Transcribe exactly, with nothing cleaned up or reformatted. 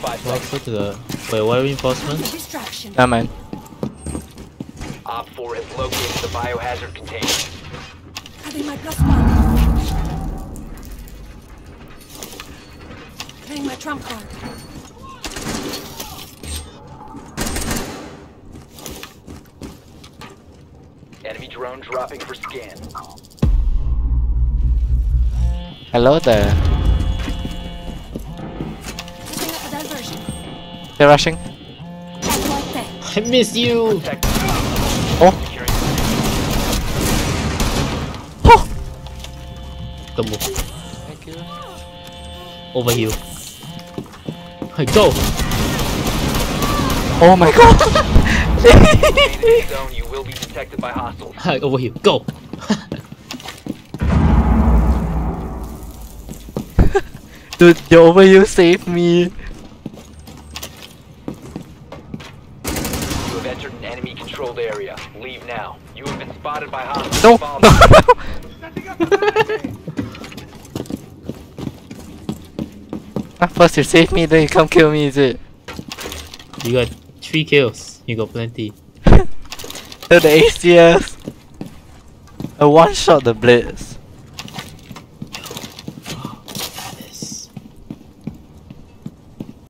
five Well, seconds. go to the. Wait, what reinforcement? Distraction. Never mind. Op four has located the biohazard container. Having my plus one. Playing my trump card. Enemy drone dropping for scan. Hello there. Setting up a diversion. They're rushing. Right there. I miss you! Protect. Oh. Securing. Don't move. Thank you. Over here. Hey, go! Oh my god! Remain in the zone, you will be detected by hostiles. Hey, over here, go! Dude, the overview saved me. You have entered an enemy controlled area. Leave now. You have been spotted by hostiles. No! Follow No! Ah, first you save me, then you come kill me, is it? You got three kills. You got plenty. So the A C S. I one shot the blitz.